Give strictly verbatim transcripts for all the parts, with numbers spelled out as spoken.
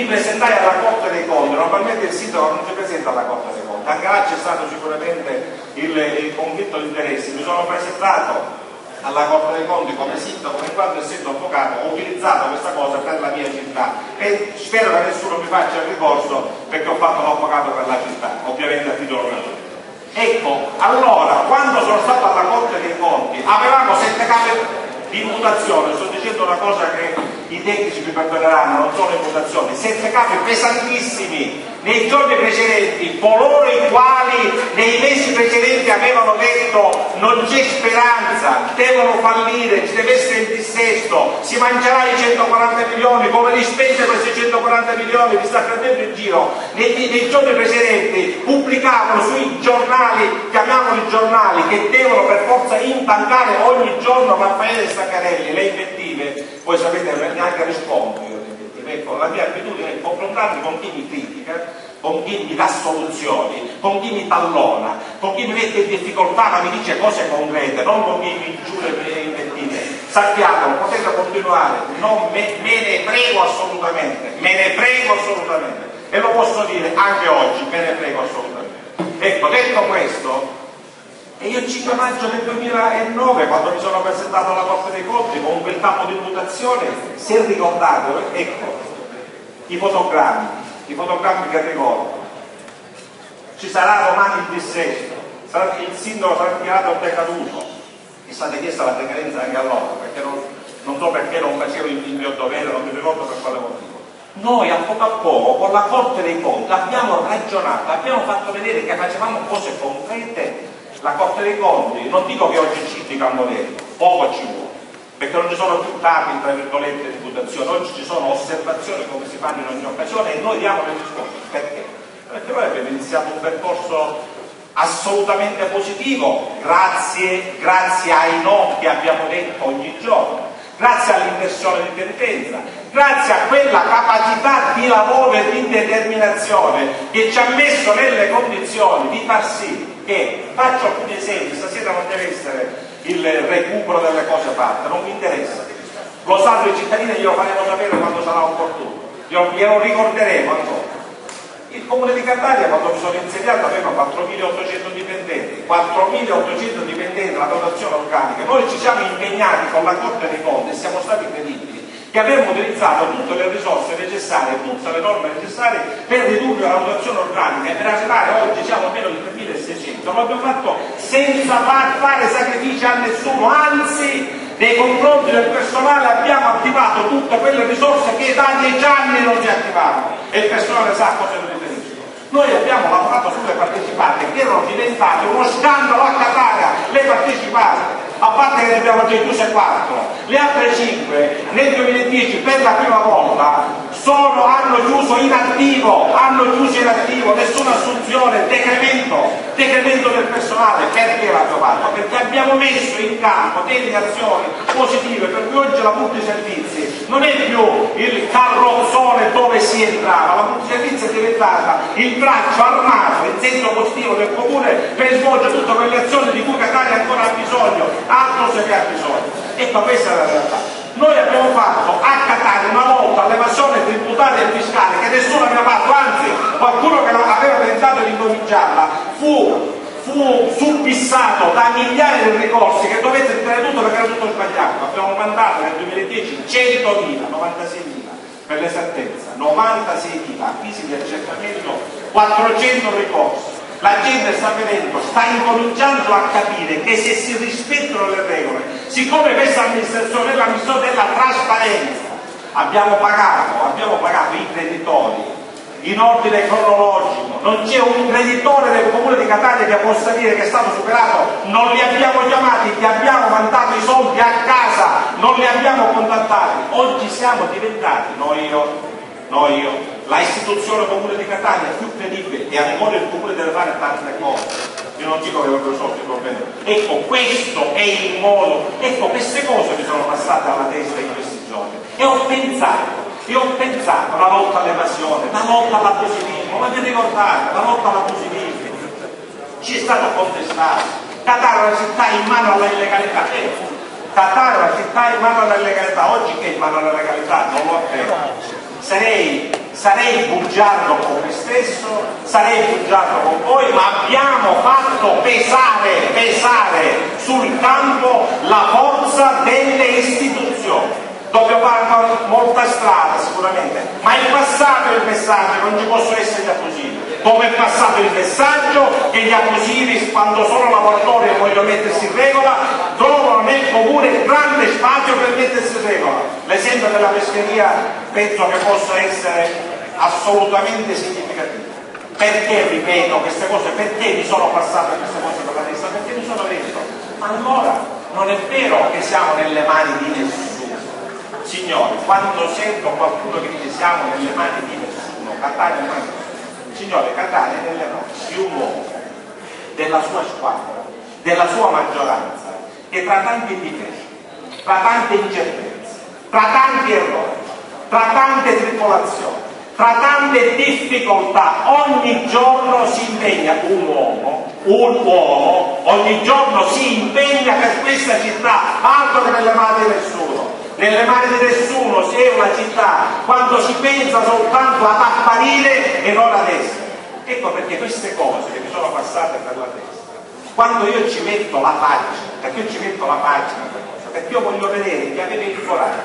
mi presentai alla Corte dei Conti. Normalmente il sindaco non si presenta alla Corte dei Conti, anche là c'è stato sicuramente il, il conflitto di interessi. Mi sono presentato alla Corte dei Conti come sindaco, in quanto essendo avvocato ho utilizzato questa cosa per la mia città e spero che nessuno mi faccia il ricorso perché ho fatto l'avvocato per la città, ovviamente a titolo gratuito. Ecco, allora, quando sono stato alla Corte dei Conti avevamo sette case di imputazione, sto dicendo una cosa che i tecnici mi perdoneranno, non sono imputazioni, sette capi pesantissimi. Nei giorni precedenti, coloro i quali nei mesi precedenti avevano detto non c'è speranza, devono fallire, ci deve essere il dissesto, si mangerà i centoquaranta milioni, come li spende questi centoquaranta milioni, vi sta prendendo in giro. Nei, nei giorni precedenti pubblicavano sui giornali, chiamiamoli giornali, che devono per forza imbancare ogni giorno Raffaele Staccarelli, le invettive. Voi sapete, neanche rispondo io. Ecco, la mia abitudine è confrontarmi con chi mi critica, con chi mi dà soluzioni, con chi mi tallona, con chi mi mette in difficoltà ma mi dice cose concrete, non con chi mi giura le invettive. Sappiamo, potete continuare, non me, me ne prego assolutamente, me ne prego assolutamente, e lo posso dire anche oggi, me ne prego assolutamente. Ecco, detto questo, e io il cinque maggio del duemilanove, quando mi sono presentato alla Corte dei Conti con quel capo di imputazione, si è ricordato, ecco, i fotogrammi, i fotogrammi che ricordo. Ci sarà domani il dissesto, sarà, il sindaco sarà dichiarato decaduto, è stata chiesta la decadenza anche allora, perché non, non so perché non facevo il mio dovere, non mi ricordo per quale motivo. Noi a poco a poco con la Corte dei Conti abbiamo ragionato, abbiamo fatto vedere che facevamo cose concrete. La Corte dei Conti, non dico che oggi ci dica un modello, poco ci vuole, perché non ci sono più capi, tra virgolette, di imputazione, oggi ci sono osservazioni come si fanno in ogni occasione e noi diamo le risposte. Perché? Perché noi abbiamo iniziato un percorso assolutamente positivo, grazie, grazie ai no che abbiamo detto ogni giorno, grazie all'inversione di penitenza, grazie a quella capacità di lavoro e di determinazione che ci ha messo nelle condizioni di far sì che, faccio alcuni esempi, stasera non deve essere il recupero delle cose fatte, non mi interessa, lo sanno i cittadini e glielo faremo sapere quando sarà opportuno, glielo ricorderemo ancora. Il Comune di Catania, quando mi sono insediato, aveva quattromilaottocento dipendenti, quattromilaottocento dipendenti la dotazione organica. Noi ci siamo impegnati con la Corte dei Conti e siamo stati credibili che abbiamo utilizzato tutte le risorse necessarie, tutte le norme necessarie per ridurre la dotazione organica e per arrivare oggi siamo a meno di tremilaseicento. Lo abbiamo fatto senza far fare sacrifici a nessuno, anzi nei confronti del personale abbiamo attivato tutte quelle risorse che da dieci anni non si attivavano e il personale sa cosa ne riferisco. Noi abbiamo lavorato sulle partecipate che erano diventate uno scandalo a Catania, le partecipate, a parte che ne abbiamo già chiuse quattro, le altre cinque nel duemiladieci per la prima volta sono, hanno chiuso in attivo, hanno chiuso in attivo, nessuna assunzione, decremento, decremento del personale. Perché l'abbiamo fatto? Perché abbiamo messo in campo delle azioni positive, per cui oggi la Pubblici Servizi non è più il carrozzone dove si entrava, la Pubblici Servizi è diventata il braccio armato in senso positivo del comune per svolgere tutte quelle azioni di cui Catania ancora ha bisogno, altro se ne ha bisogno. Ecco, questa è la realtà. Noi abbiamo fatto a Catania una volta l'evasione tributaria e fiscale che nessuno aveva fatto, anzi qualcuno che aveva tentato di incominciarla fu, fu subissato da migliaia di ricorsi che dovette tenere tutto perché era tutto sbagliato. Abbiamo mandato nel duemiladieci centomila, novantaseimila per l'esattezza, novantaseimila avvisi di accertamento, quattrocento ricorsi. La gente sta vedendo, sta incominciando a capire che se si rispettano le regole, siccome questa amministrazione è l'amministrazione della trasparenza, abbiamo pagato, abbiamo pagato i creditori in ordine cronologico, non c'è un creditore del Comune di Catania che possa dire che è stato superato, non li abbiamo chiamati, gli abbiamo mandato i soldi a casa, non li abbiamo contattati. Oggi siamo diventati, noi io, noi io, la istituzione Comune di Catania è più credibile e ancora il Comune deve fare tante cose. Io non dico che avevo risolto il problema. Ecco, questo è il modo, ecco, queste cose mi sono passate alla testa in questi giorni. E ho pensato, e ho pensato, la lotta all'evasione, la lotta all'abusivismo, ma vi ricordate, la lotta all'abusivismo, ci è stato contestato. Catania è una città in mano alla illegalità. Eh, Catania è una città in mano alla illegalità. Oggi che è in mano alla legalità? Non lo appena. sarei, sarei bugiardo con me stesso, sarei bugiardo con voi, ma abbiamo fatto pesare, pesare sul campo la forza delle istituzioni. Dobbiamo fare ancora molta strada sicuramente, ma è passato il messaggio, non ci possono essere gli abusivi, come è passato il messaggio che gli abusivi, quando sono lavoratori e vogliono mettersi in regola, trovano nel comune grande spazio per mettersi in regola. L'esempio della pescheria penso che possa essere assolutamente significativo. Perché ripeto queste cose? Perché mi sono passate queste cose per la testa? Perché mi sono detto, ma allora non è vero che siamo nelle mani di nessuno. Signori, quando sento qualcuno che dice siamo nelle mani di nessuno, Catania è nelle mani di nessuno. Signore, Catania è nelle mani di un uomo, della sua squadra, della sua maggioranza, che tra tanti difetti, tra tante incertezze, tra tanti errori, tra tante tribolazioni, tra tante difficoltà, ogni giorno si impegna un uomo, un uomo, ogni giorno si impegna per questa città, altro che nelle mani di nessuno. Nelle mani di nessuno si è una città quando si pensa soltanto ad apparire e non ad essere. Ecco perché queste cose che mi sono passate per la testa, quando io ci metto la pagina, perché io ci metto la pagina per cosa? Perché io voglio vedere che avete il coraggio,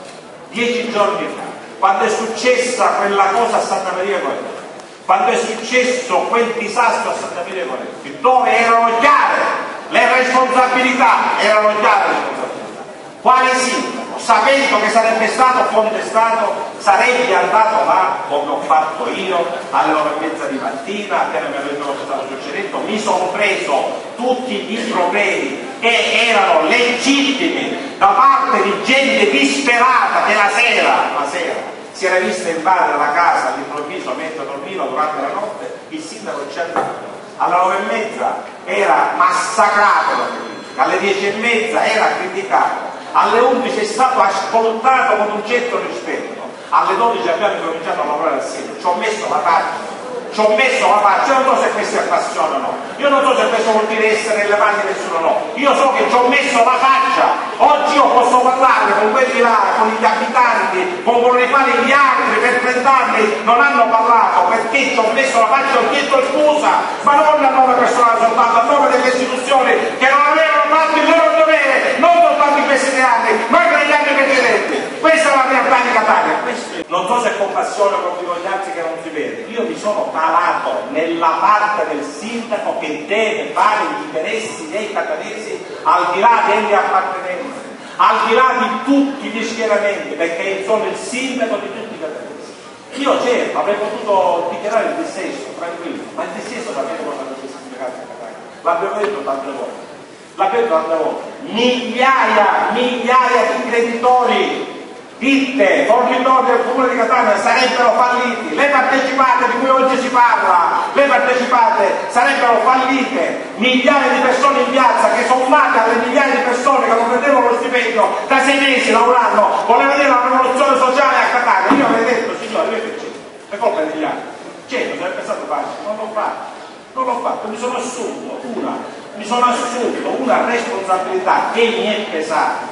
dieci giorni fa, quando è successa quella cosa a Santa Maria Goretti, quando è successo quel disastro a Santa Maria Goretti, dove erano chiare le responsabilità, erano chiare le responsabilità, quale sindaco, sapendo che sarebbe stato contestato, sarebbe andato là, come ho fatto io, alle nove e mezza di mattina, appena mi avevano stato succedendo, mi sono preso tutti i problemi che erano legittimi da parte di gente disperata che la sera, la sera si era vista invadere la casa all'improvviso mentre dormiva durante la notte. Il sindaco ci è andato, alle nove e mezza era massacrato da critica, alle dieci e mezza era criticato, alle undici è stato ascoltato con un certo rispetto, alle dodici abbiamo cominciato a lavorare assieme, ci ho messo la faccia, ci ho messo la faccia, io non so se questo è passione o no, io non so se questo vuol dire essere nelle mani di nessuno o no, io so che ci ho messo la faccia, oggi io posso parlare con quelli là, con gli abitanti, con coloro i quali gli altri per trent'anni non hanno parlato, perché ci ho messo la faccia e ho chiesto scusa, ma non a nome personale soltanto, a nome delle istituzioni che non avevano fatto il loro dovere, non soltanto in questi tre anni, ma anche negli anni precedenti. Questa è la realtà di Catania. Non so se è compassione o con gli altri che non si vede, io mi sono calato nella parte del sindaco che deve fare gli interessi dei catanesi al di là delle appartenenze, al di là di tutti gli schieramenti, perché sono il sindaco di tutti i catanesi. Io certo avrei potuto dichiarare il dissesto, tranquillo, ma il dissesto sapete cosa dovrebbe significare a Catania? L'abbiamo detto tante volte, l'abbiamo detto tante volte, migliaia, migliaia di creditori, ditte, fornitori del comune di Catania sarebbero falliti, le partecipate di cui oggi si parla, le partecipate sarebbero fallite, migliaia di persone in piazza che sommate alle migliaia di persone che non prendevano lo stipendio da sei mesi lavorando, volevano vedere una rivoluzione sociale a Catania. Io avrei detto, signori, vedete, è colpa degli altri, certo, sarebbe stato facile, non l'ho fatto, non l'ho fatto, mi sono assunto una, mi sono assunto una responsabilità che mi è pesata,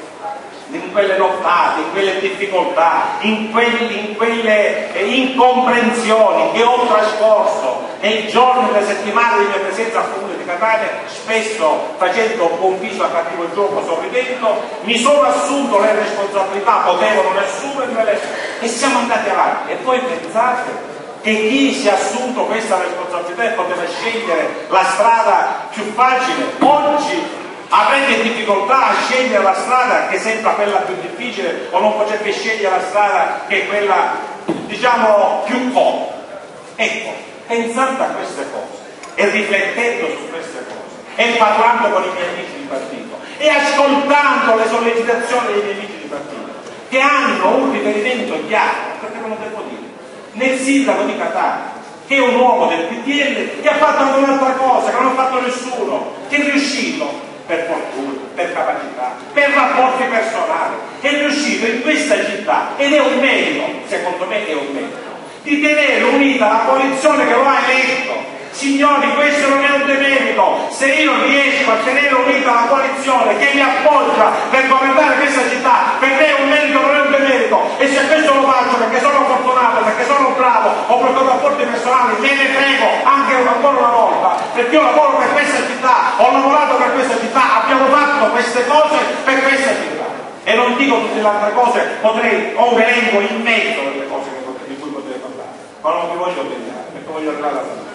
in quelle nottate, in quelle difficoltà, in, quelli, in quelle eh, incomprensioni che ho trascorso nei giorni e le settimane di mia presenza al comune di Catania, spesso facendo un buon viso a cattivo gioco, sorridendo, mi sono assunto le responsabilità, potevo non assumermele e siamo andati avanti. E poi pensate che chi si è assunto questa responsabilità e poteva scegliere la strada più facile, oggi avrete difficoltà a scegliere la strada che sembra quella più difficile, o non potete scegliere la strada che è quella, diciamo, più comoda. Ecco, pensando a queste cose e riflettendo su queste cose e parlando con i miei amici di partito e ascoltando le sollecitazioni dei miei amici di partito che hanno un riferimento chiaro, perché non lo devo dire, nel sindaco di Catania, che è un uomo del P D L che ha fatto anche un'altra cosa che non ha fatto nessuno, che è riuscito per fortuna, per capacità, per rapporti personali, è riuscito in questa città, ed è un merito, secondo me è un merito, di tenere unita la coalizione che lo ha eletto. Signori, questo non è un demerito, se io riesco a tenere unita la coalizione che mi appoggia per governare questa città, per me è un merito, non è un demerito. merito, e se questo lo faccio perché sono fortunato, perché sono bravo o perché ho rapporti personali, me ne frego anche ancora una volta, perché io lavoro per questa città, ho lavorato per questa città, abbiamo fatto queste cose per questa città. E non dico tutte le altre cose, potrei, ho un elenco immenso delle cose di cui potrei parlare, ma non vi voglio vedere, perché voglio arrivare alla fine.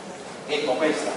Ecco, questa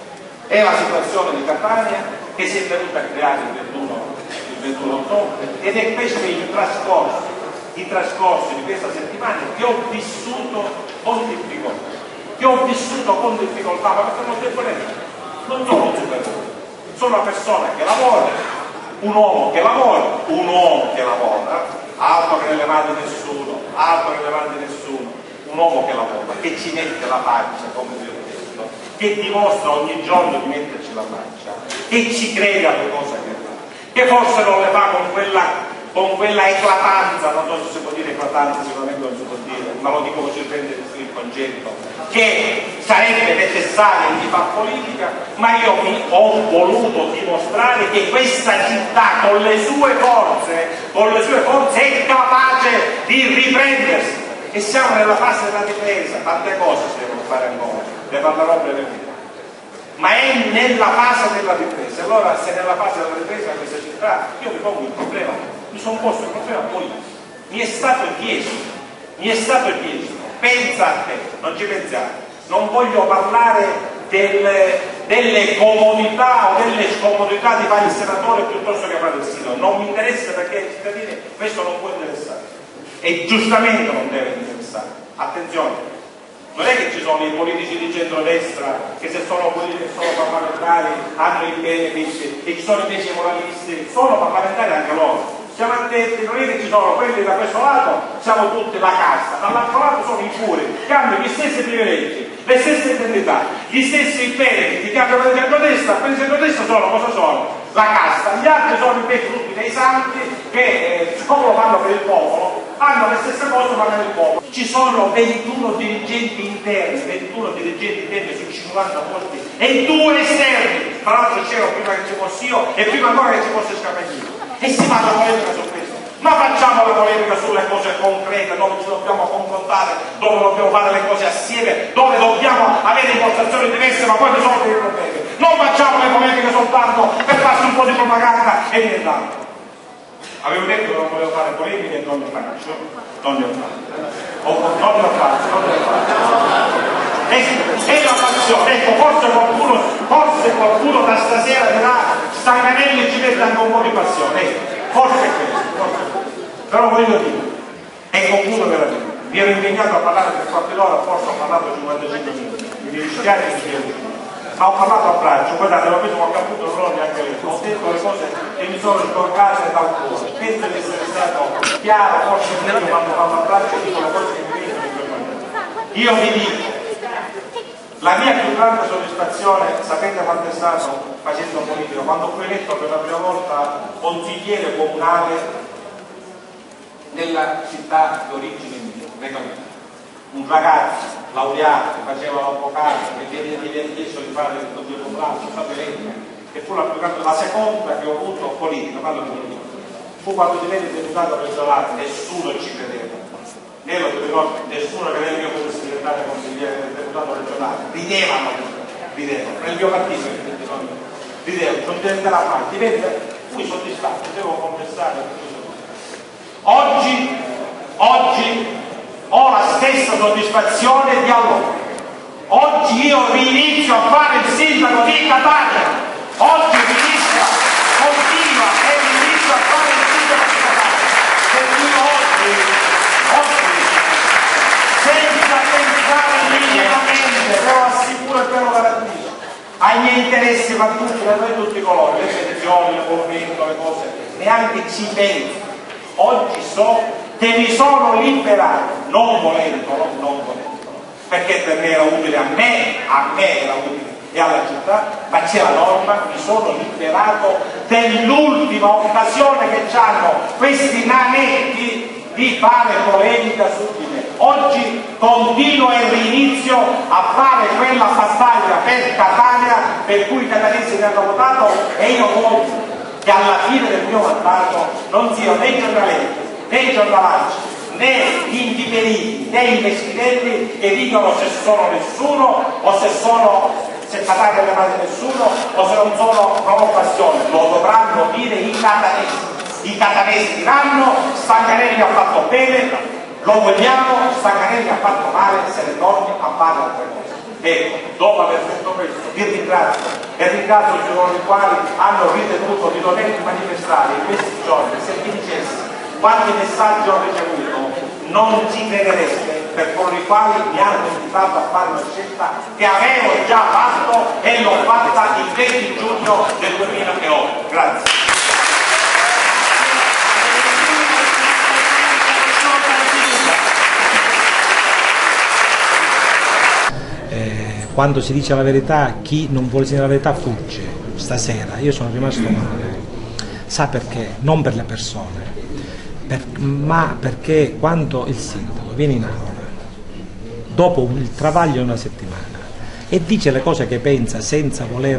è la situazione di Catania che si è venuta a creare il ventuno ottobre, ed è questo il trascorso, i trascorsi di questa settimana che ho vissuto con difficoltà, che ho vissuto con difficoltà, ma perché non devo non sono un superuomo, sono una persona che lavora, un uomo che lavora, un uomo che lavora, altro che nelle mani di nessuno, altro che nelle mani di nessuno, un uomo che lavora, che ci mette la faccia, come vi ho detto, che dimostra ogni giorno di metterci la faccia, che ci crede alle cose che fa, che forse non le fa con quella, con quella eclatanza, non so se si può dire eclatanza, sicuramente non si può dire, ma lo dico così prende il concetto, che sarebbe necessaria in chi fa politica, ma io mi ho voluto dimostrare che questa città con le sue forze, con le sue forze è capace di riprendersi, e siamo nella fase della ripresa, tante cose si devono fare ancora, ne parlerò brevemente, ma è nella fase della ripresa. Allora, se nella fase della ripresa di questa città, io mi pongo il problema, mi sono posto il problema politico, mi è stato chiesto, mi è stato chiesto, pensa a te, non ci pensiate, non voglio parlare del, delle comodità o delle scomodità di fare il senatore piuttosto che fare il sindaco, non mi interessa, perché ai cittadini questo non può interessare, e giustamente non deve interessare. Attenzione, non è che ci sono i politici di centrodestra che se sono politici, sono parlamentari, hanno i benefit, e ci sono invece i moralisti, sono parlamentari anche loro. Siamo attenti, non è che ci sono quelli da questo lato, siamo tutti la casta, dall'altro lato sono i puri, che hanno gli stessi privilegi, le stesse indennità, gli stessi benefit che hanno per il centrodestra, per il centrodestra sono cosa sono? La casta, gli altri sono invece tutti dei santi che, eh, siccome lo fanno per il popolo, hanno le stesse cose ma per il popolo. Ci sono ventuno dirigenti interni, ventuno dirigenti interni su cinquanta posti e due esterni, tra l'altro c'ero prima che ci fossi io e prima ancora che ci fosse Scapagnino, e si fa la polemica su questo. Ma facciamo la polemica sulle cose concrete, dove ci dobbiamo confrontare, dove dobbiamo fare le cose assieme, dove dobbiamo avere impostazioni diverse ma poi risolvere i problemi. Non facciamo le polemiche soltanto per farsi un po' di propaganda e nient'altro. Avevo detto che non volevo fare polemiche e non le faccio, non le ho fatte. Oh, non le ho fatte, non le ho fatte. È la passione, ecco, forse qualcuno, forse qualcuno da stasera dirà Stanganelli ci mette anche un po' di passione, ecco, forse è questo, forse è questo. Però voglio dire, e concludo veramente, mi ero impegnato a parlare per qualche ora, forse ho parlato cinquantacinque minuti, mi dispiace che sia, ma ho parlato a braccio, guardate, l'ho preso qualche appunto, non ho neanche letto, ho detto le cose che mi sono ricordate dal cuore, penso di essere stato chiaro, forse meglio quando parlo a braccio dico le cose che mi dicono in quel momento. Io vi dico, la mia più grande soddisfazione, sapete quanto è stato facendo politica, quando fui eletto per la prima volta consigliere comunale nella città di origine mia, un ragazzo laureato che faceva l'avvocato, che mi viene chiesto di fare il consiglio comunale, che fu la, più grande, la seconda che ho avuto politica, parlo di politica, fu quando divenne deputato regionale, nessuno ci credeva. Nello ricordo, nessuno che era io come segretario consigliere del deputato regionale, ridevano, ridevano, nel mio partito, ridevano, non diventerà mai, diventa, fui soddisfatto, devo confessare. Oggi, oggi ho la stessa soddisfazione di allora. Oggi io rinizio a fare il sindaco di Catania, oggi rinizio, continua e rinizio a fare il sindaco di Catania, perché io oggi, oggi, senza pensare minimamente, ve lo assicuro e ve lo garantisco, ai miei interessi, ma tutti, per noi tutti colori, le pensioni, il movimento, le cose, neanche ci penso. Oggi so che mi sono liberato, non volendo, non volendo, perché per me era utile a me, a me era utile e alla città, ma c'è la norma, mi sono liberato dell'ultima occasione che hanno questi nanetti di fare polemica su di me. Oggi continuo e rinizio a fare quella battaglia per Catania per cui i catanesi mi hanno votato, e io voglio che alla fine del mio mandato non sia né giornalisti né i giornalacci, né gli inviperiti, né i meschinelli che dicono se sono nessuno o se sono settatarie alle mani di nessuno o se non sono provocazioni. Lo dovranno dire i catanesi. I catanesi diranno Stanganelli ha fatto bene, lo vogliamo, Stanganelli ha fatto male, se ne torni a fare altre cose. Ecco, dopo aver detto questo vi ringrazio e ringrazio coloro i quali hanno ritenuto di dover manifestare in questi giorni. Se vi dicessi quanti messaggi ho ricevuto non ci credereste, per coloro i quali mi hanno invitato a fare una scelta che avevo già fatto e l'ho fatta il venti giugno del duemilaotto. Grazie. Quando si dice la verità, chi non vuole dire la verità fugge. Stasera io sono rimasto male, sa perché? Non per le persone, per, ma perché quando il sindaco viene in aula, dopo il travaglio di una settimana, e dice le cose che pensa senza voler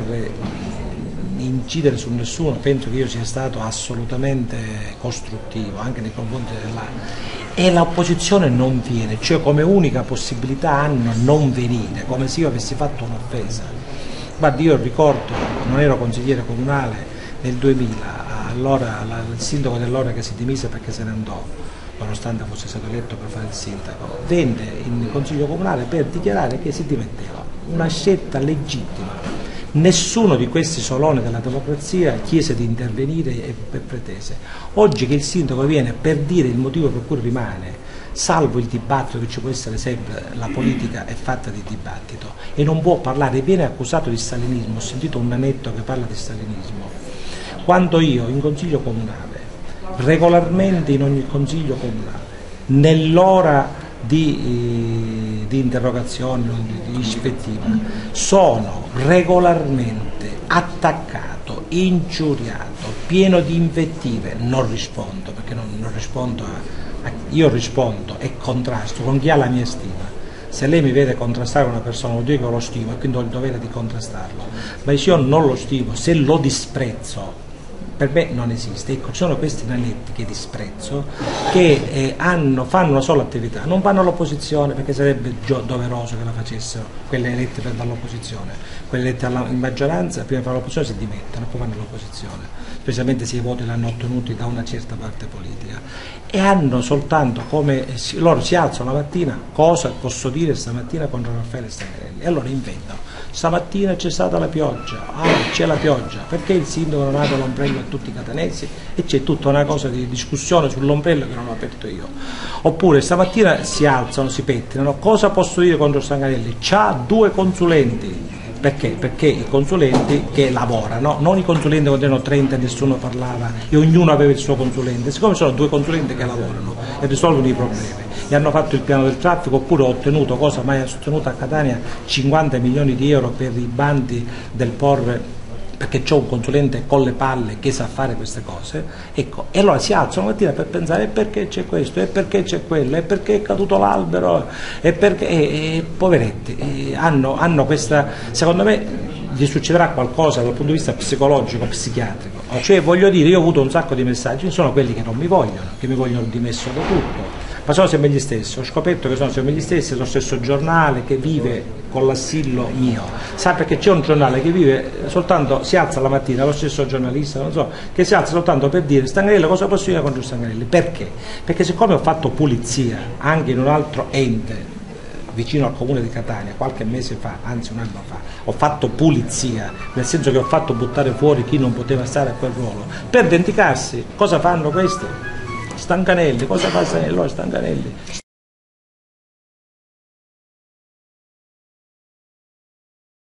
incidere su nessuno, penso che io sia stato assolutamente costruttivo anche nei confronti della... e l'opposizione non viene, cioè come unica possibilità hanno non venire, come se io avessi fatto un'offesa. Guardi, io ricordo, non ero consigliere comunale nel duemila, allora il sindaco dell'ora che si dimise perché se ne andò, nonostante fosse stato eletto per fare il sindaco, venne in consiglio comunale per dichiarare che si dimetteva, una scelta legittima. Nessuno di questi soloni della democrazia chiese di intervenire e pretese. Oggi che il sindaco viene per dire il motivo per cui rimane, salvo il dibattito che ci può essere sempre, la politica è fatta di dibattito e non può parlare, viene accusato di stalinismo. Ho sentito un nanetto che parla di stalinismo. Quando io in consiglio comunale, regolarmente in ogni consiglio comunale, nell'ora Di, di interrogazione, di, di ispettiva, sono regolarmente attaccato, ingiuriato, pieno di invettive, non rispondo perché non, non rispondo a, a, io rispondo e contrasto con chi ha la mia stima. Se lei mi vede contrastare una persona vuol dire che lo stimo e quindi ho il dovere di contrastarlo, ma se io non lo stimo, se lo disprezzo, per me non esiste. Ecco, ci sono questi nanetti che disprezzo, che eh, hanno, fanno una sola attività, non vanno all'opposizione perché sarebbe doveroso che la facessero, quelle elette per dall'opposizione, quelle elette alla, in maggioranza, prima di fare l'opposizione si dimettono, poi vanno all'opposizione, specialmente se i voti li hanno ottenuti da una certa parte politica, e hanno soltanto come, loro si alzano la mattina, cosa posso dire stamattina contro Raffaele Stanganelli, e allora inventano. Stamattina c'è stata la pioggia, ah, c'è la pioggia, perché il sindaco non apre l'ombrello a tutti i catanesi? E c'è tutta una cosa di discussione sull'ombrello che non ho aperto io. Oppure stamattina si alzano, si pettinano, cosa posso dire contro Stanganelli? C'ha due consulenti. Perché? Perché i consulenti che lavorano, non i consulenti quando erano trenta e nessuno parlava e ognuno aveva il suo consulente, siccome sono due consulenti che lavorano e risolvono i problemi e hanno fatto il piano del traffico, oppure ho ottenuto, cosa mai ottenuta a Catania, cinquanta milioni di euro per i bandi del P O R, perché c'è un consulente con le palle che sa fare queste cose, ecco, e allora si alzano la mattina per pensare e perché c'è questo, e perché c'è quello, e perché è caduto l'albero, e perché, e, e, poveretti, e hanno, hanno questa, secondo me gli succederà qualcosa dal punto di vista psicologico, psichiatrico, cioè voglio dire, io ho avuto un sacco di messaggi, sono quelli che non mi vogliono, che mi vogliono dimesso da tutto, ma sono sempre gli stessi, ho scoperto che sono sempre gli stessi, è lo stesso giornale che vive con l'assillo mio, sa perché c'è un giornale che vive soltanto, si alza la mattina, lo stesso giornalista, non so, che si alza soltanto per dire Stanganelli, cosa posso dire contro Stanganelli? Perché? Perché siccome ho fatto pulizia anche in un altro ente vicino al comune di Catania qualche mese fa, anzi un anno fa, ho fatto pulizia, nel senso che ho fatto buttare fuori chi non poteva stare a quel ruolo, per vendicarsi. Cosa fanno questi? Stanganelli, cosa fa Stanganelli? Stanganelli